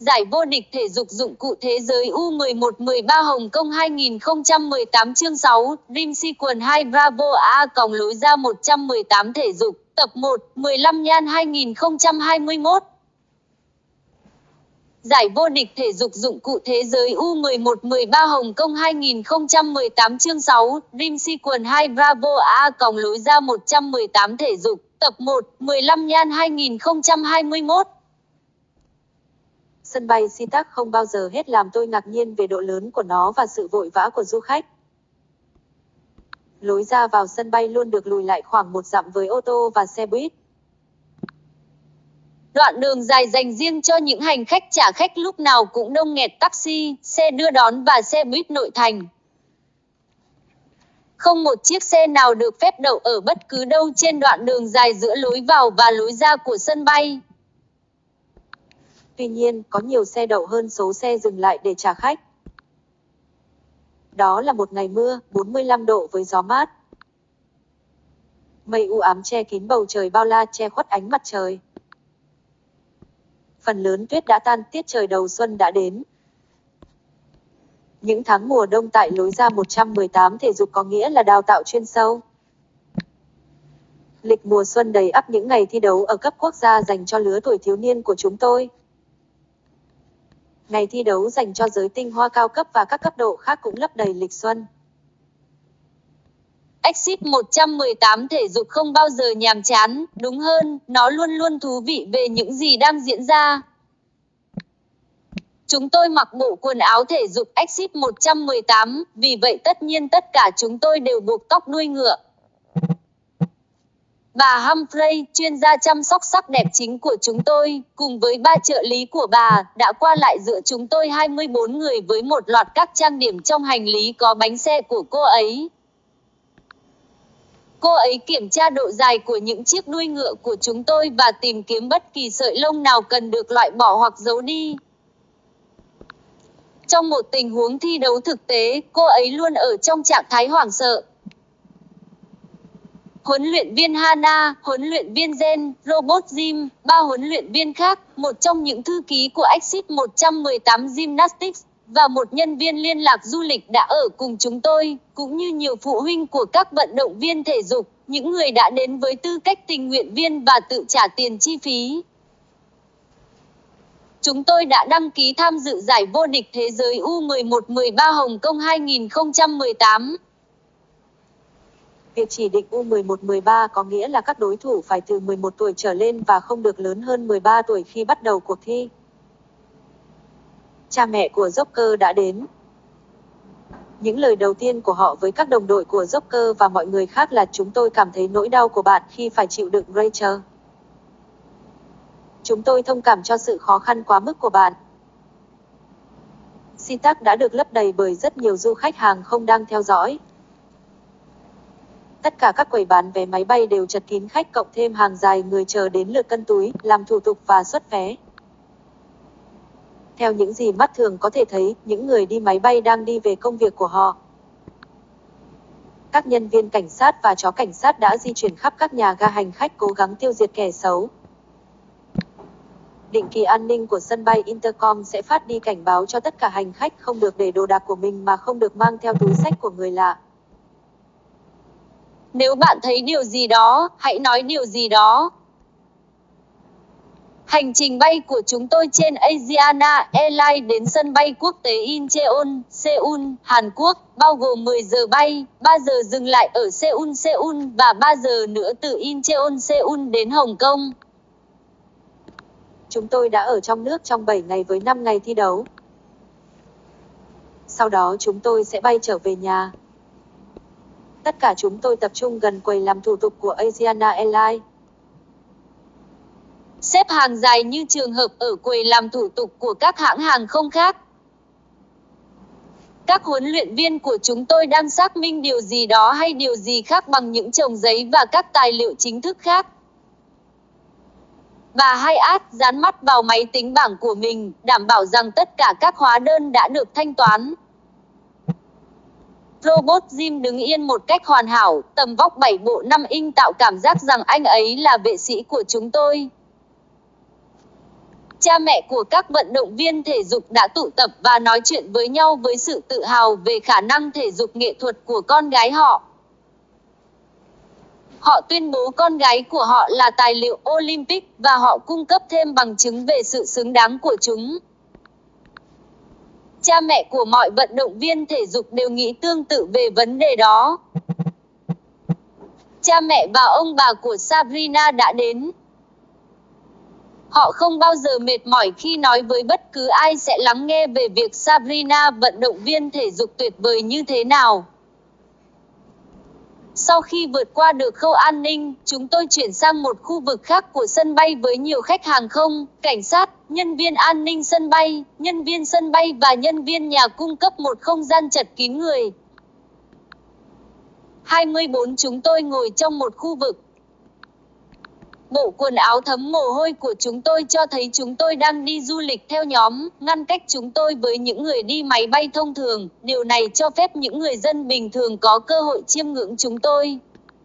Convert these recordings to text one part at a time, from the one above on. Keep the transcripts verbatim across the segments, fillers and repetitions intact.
Giải vô địch thể dục dụng cụ thế giới U mười một mười ba Hồng Kông hai nghìn không trăm mười tám chương sáu, Dream Sequence hai Bravo A còng lối ra một trăm mười tám thể dục, tập một, mười lăm Nhan hai nghìn không trăm hai mươi mốt. Giải vô địch thể dục dụng cụ thế giới U mười một mười ba Hồng Kông hai nghìn không trăm mười tám chương sáu, Dream Sequence hai Bravo A còng lối ra một trăm mười tám thể dục, tập một, mười lăm Nhan hai nghìn không trăm hai mươi mốt. Sân bay SeaTac không bao giờ hết làm tôi ngạc nhiên về độ lớn của nó và sự vội vã của du khách. Lối ra vào sân bay luôn được lùi lại khoảng một dặm với ô tô và xe buýt. Đoạn đường dài dành riêng cho những hành khách trả khách lúc nào cũng đông nghẹt taxi, xe đưa đón và xe buýt nội thành. Không một chiếc xe nào được phép đậu ở bất cứ đâu trên đoạn đường dài giữa lối vào và lối ra của sân bay. Tuy nhiên, có nhiều xe đậu hơn số xe dừng lại để trả khách. Đó là một ngày mưa, bốn mươi lăm độ với gió mát. Mây u ám che kín bầu trời bao la che khuất ánh mặt trời. Phần lớn tuyết đã tan, tiết trời đầu xuân đã đến. Những tháng mùa đông tại lối ra một trăm mười tám thể dục có nghĩa là đào tạo chuyên sâu. Lịch mùa xuân đầy ắp những ngày thi đấu ở cấp quốc gia dành cho lứa tuổi thiếu niên của chúng tôi. Ngày thi đấu dành cho giới tinh hoa cao cấp và các cấp độ khác cũng lấp đầy lịch xuân. Exit một trăm mười tám thể dục không bao giờ nhàm chán, đúng hơn, nó luôn luôn thú vị về những gì đang diễn ra. Chúng tôi mặc bộ quần áo thể dục Exit một trăm mười tám, vì vậy tất nhiên tất cả chúng tôi đều buộc tóc đuôi ngựa. Bà Humphrey, chuyên gia chăm sóc sắc đẹp chính của chúng tôi, cùng với ba trợ lý của bà, đã qua lại giữa chúng tôi hai mươi bốn người với một loạt các trang điểm trong hành lý có bánh xe của cô ấy. Cô ấy kiểm tra độ dài của những chiếc đuôi ngựa của chúng tôi và tìm kiếm bất kỳ sợi lông nào cần được loại bỏ hoặc giấu đi. Trong một tình huống thi đấu thực tế, cô ấy luôn ở trong trạng thái hoảng sợ. Huấn luyện viên Hana, huấn luyện viên Jen, Robot Jim, ba huấn luyện viên khác, một trong những thư ký của Exit một trăm mười tám Gymnastics, và một nhân viên liên lạc du lịch đã ở cùng chúng tôi, cũng như nhiều phụ huynh của các vận động viên thể dục, những người đã đến với tư cách tình nguyện viên và tự trả tiền chi phí. Chúng tôi đã đăng ký tham dự giải vô địch thế giới U mười một mười ba Hồng Kông hai nghìn không trăm mười tám. Việc chỉ định U mười một mười ba có nghĩa là các đối thủ phải từ mười một tuổi trở lên và không được lớn hơn mười ba tuổi khi bắt đầu cuộc thi. Cha mẹ của Joker đã đến. Những lời đầu tiên của họ với các đồng đội của Joker và mọi người khác là: chúng tôi cảm thấy nỗi đau của bạn khi phải chịu đựng Rachel. Chúng tôi thông cảm cho sự khó khăn quá mức của bạn. SeaTac đã được lấp đầy bởi rất nhiều du khách hàng không đang theo dõi. Tất cả các quầy bán vé máy bay đều chật kín khách, cộng thêm hàng dài người chờ đến lượt cân túi, làm thủ tục và xuất vé. Theo những gì mắt thường có thể thấy, những người đi máy bay đang đi về công việc của họ. Các nhân viên cảnh sát và chó cảnh sát đã di chuyển khắp các nhà ga hành khách cố gắng tiêu diệt kẻ xấu. Định kỳ an ninh của sân bay Intercom sẽ phát đi cảnh báo cho tất cả hành khách không được để đồ đạc của mình mà không được mang theo túi xách của người lạ. Nếu bạn thấy điều gì đó, hãy nói điều gì đó. Hành trình bay của chúng tôi trên Asiana Airlines đến sân bay quốc tế Incheon, Seoul, Hàn Quốc, bao gồm mười giờ bay, ba giờ dừng lại ở Seoul, Seoul và ba giờ nữa từ Incheon, Seoul đến Hồng Kông. Chúng tôi đã ở trong nước trong bảy ngày với năm ngày thi đấu. Sau đó chúng tôi sẽ bay trở về nhà. Tất cả chúng tôi tập trung gần quầy làm thủ tục của Asiana Airlines. Xếp hàng dài như trường hợp ở quầy làm thủ tục của các hãng hàng không khác. Các huấn luyện viên của chúng tôi đang xác minh điều gì đó hay điều gì khác bằng những chồng giấy và các tài liệu chính thức khác. Bà Hayat dán mắt vào máy tính bảng của mình, đảm bảo rằng tất cả các hóa đơn đã được thanh toán. Robot Jim đứng yên một cách hoàn hảo, tầm vóc bảy bộ năm inch tạo cảm giác rằng anh ấy là vệ sĩ của chúng tôi. Cha mẹ của các vận động viên thể dục đã tụ tập và nói chuyện với nhau với sự tự hào về khả năng thể dục nghệ thuật của con gái họ. Họ tuyên bố con gái của họ là tài liệu Olympic và họ cung cấp thêm bằng chứng về sự xứng đáng của chúng. Cha mẹ của mọi vận động viên thể dục đều nghĩ tương tự về vấn đề đó. Cha mẹ và ông bà của Sabrina đã đến. Họ không bao giờ mệt mỏi khi nói với bất cứ ai sẽ lắng nghe về việc Sabrina, vận động viên thể dục tuyệt vời như thế nào. Sau khi vượt qua được khâu an ninh, chúng tôi chuyển sang một khu vực khác của sân bay với nhiều khách hàng không, cảnh sát, nhân viên an ninh sân bay, nhân viên sân bay và nhân viên nhà cung cấp một không gian chật kín người. hai mươi bốn chúng tôi ngồi trong một khu vực. Bộ quần áo thấm mồ hôi của chúng tôi cho thấy chúng tôi đang đi du lịch theo nhóm, ngăn cách chúng tôi với những người đi máy bay thông thường. Điều này cho phép những người dân bình thường có cơ hội chiêm ngưỡng chúng tôi.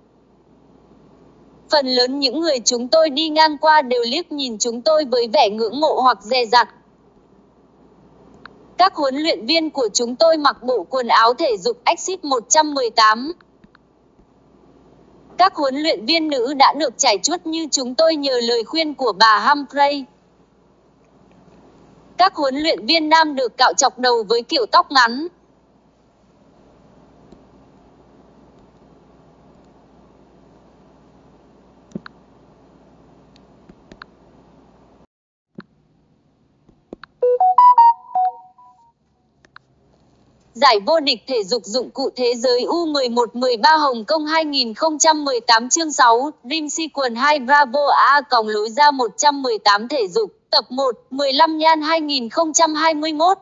Phần lớn những người chúng tôi đi ngang qua đều liếc nhìn chúng tôi với vẻ ngưỡng mộ hoặc dè dặt. Các huấn luyện viên của chúng tôi mặc bộ quần áo thể dục Exit một trăm mười tám. Các huấn luyện viên nữ đã được trải chuốt như chúng tôi nhờ lời khuyên của bà Humphrey. Các huấn luyện viên nam được cạo chọc đầu với kiểu tóc ngắn. Giải vô địch thể dục dụng cụ thế giới U mười một mười ba Hồng Kông hai nghìn không trăm mười tám chương sáu, Dream Sequence hai Bravo A còng lối ra một trăm mười tám thể dục, tập một, mười lăm Nhan hai nghìn không trăm hai mươi mốt.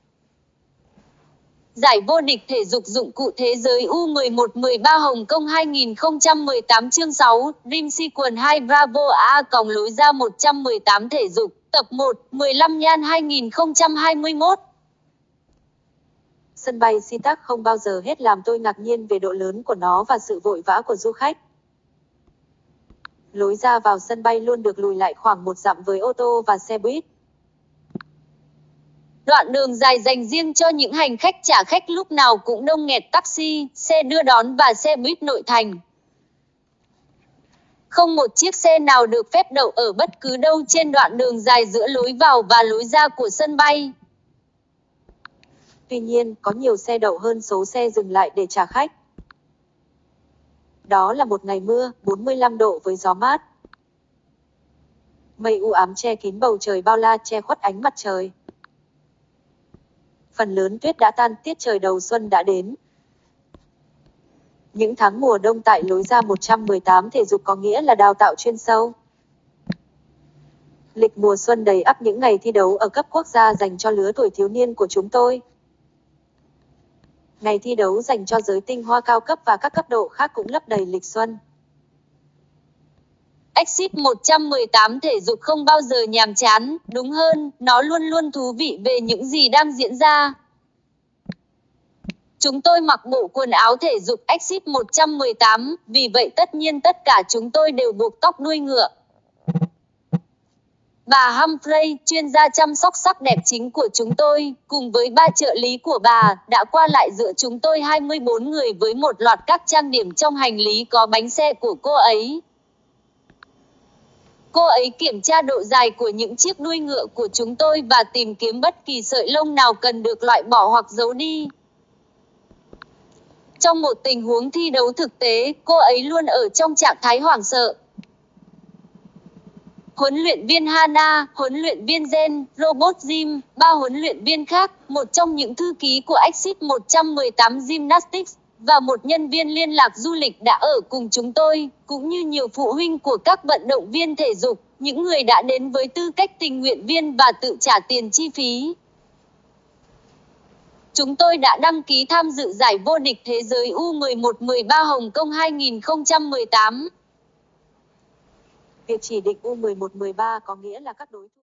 Giải vô địch thể dục dụng cụ thế giới U mười một mười ba Hồng Kông hai nghìn không trăm mười tám chương sáu, Dream Sequence hai Bravo A còng lối ra một trăm mười tám thể dục, tập một, mười lăm Nhan hai nghìn không trăm hai mươi mốt. Sân bay SeaTac không bao giờ hết làm tôi ngạc nhiên về độ lớn của nó và sự vội vã của du khách. Lối ra vào sân bay luôn được lùi lại khoảng một dặm với ô tô và xe buýt. Đoạn đường dài dành riêng cho những hành khách trả khách lúc nào cũng đông nghẹt taxi, xe đưa đón và xe buýt nội thành. Không một chiếc xe nào được phép đậu ở bất cứ đâu trên đoạn đường dài giữa lối vào và lối ra của sân bay. Tuy nhiên, có nhiều xe đậu hơn số xe dừng lại để trả khách. Đó là một ngày mưa, bốn mươi lăm độ với gió mát. Mây u ám che kín bầu trời bao la, che khuất ánh mặt trời. Phần lớn tuyết đã tan, tiết trời đầu xuân đã đến. Những tháng mùa đông tại lối ra một trăm mười tám thể dục có nghĩa là đào tạo chuyên sâu. Lịch mùa xuân đầy ắp những ngày thi đấu ở cấp quốc gia dành cho lứa tuổi thiếu niên của chúng tôi. Ngày thi đấu dành cho giới tinh hoa cao cấp và các cấp độ khác cũng lấp đầy lịch xuân. Exit một trăm mười tám thể dục không bao giờ nhàm chán, đúng hơn, nó luôn luôn thú vị về những gì đang diễn ra. Chúng tôi mặc bộ quần áo thể dục Exit một trăm mười tám, vì vậy tất nhiên tất cả chúng tôi đều buộc tóc đuôi ngựa. Bà Humphrey, chuyên gia chăm sóc sắc đẹp chính của chúng tôi, cùng với ba trợ lý của bà, đã qua lại giữa chúng tôi hai mươi bốn người với một loạt các trang điểm trong hành lý có bánh xe của cô ấy. Cô ấy kiểm tra độ dài của những chiếc đuôi ngựa của chúng tôi và tìm kiếm bất kỳ sợi lông nào cần được loại bỏ hoặc giấu đi. Trong một tình huống thi đấu thực tế, cô ấy luôn ở trong trạng thái hoảng sợ. Huấn luyện viên Hannah, huấn luyện viên Jen, Robot Jim, ba huấn luyện viên khác, một trong những thư ký của Exit một trăm mười tám Gymnastics, và một nhân viên liên lạc du lịch đã ở cùng chúng tôi, cũng như nhiều phụ huynh của các vận động viên thể dục, những người đã đến với tư cách tình nguyện viên và tự trả tiền chi phí. Chúng tôi đã đăng ký tham dự giải vô địch thế giới U mười một mười ba Hồng Kông hai nghìn không trăm mười tám. Việc chỉ định U mười một mười ba có nghĩa là các đối thủ